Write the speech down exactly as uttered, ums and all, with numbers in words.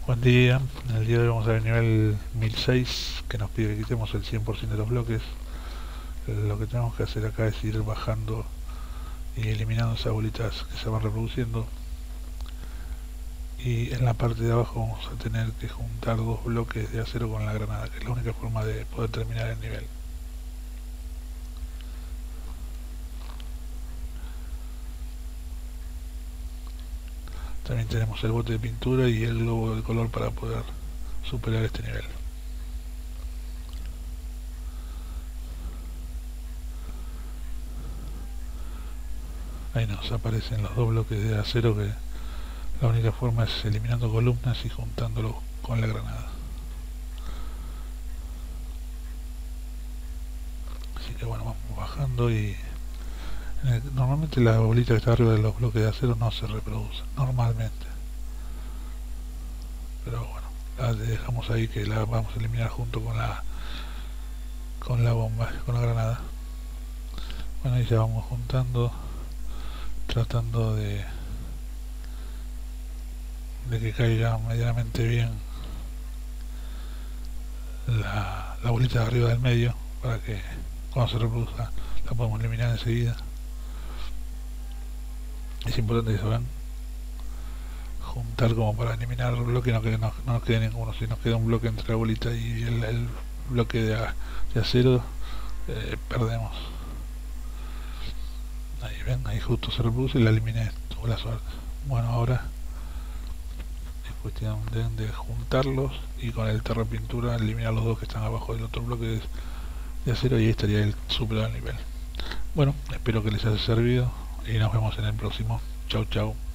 Buen día, en el día de hoy vamos a ver el nivel mil seis que nos pide que quitemos el cien por ciento de los bloques. Lo que tenemos que hacer acá es ir bajando y eliminando esas bolitas que se van reproduciendo, y en la parte de abajo vamos a tener que juntar dos bloques de acero con la granada, que es la única forma de poder terminar el nivel. También tenemos el bote de pintura y el globo de color para poder superar este nivel. Ahí nos aparecen los dos bloques de acero, que la única forma es eliminando columnas y juntándolo con la granada. Así que bueno, vamos bajando y eh, normalmente la bolita que está arriba de los bloques de acero no se reproduce, normalmente. Pero bueno, la dejamos ahí, que la vamos a eliminar junto con la con la bomba, con la granada. Bueno, ahí ya vamos juntando, tratando de de que caiga medianamente bien la, la bolita de arriba del medio, para que cuando se reproduzca la podemos eliminar enseguida. Es importante que se vean juntar como para eliminar el bloque, no que no, no nos quede ninguno. Si nos queda un bloque entre la bolita y el, el bloque de, de acero, eh, perdemos. Ahí ven, ahí justo se reproduce y la eliminé, tuvo la suerte. Bueno, ahora es cuestión de, de juntarlos y con el terrapintura eliminar los dos que están abajo del otro bloque de, de acero, y ahí estaría el superado el nivel. Bueno, espero que les haya servido y nos vemos en el próximo. Chau chau.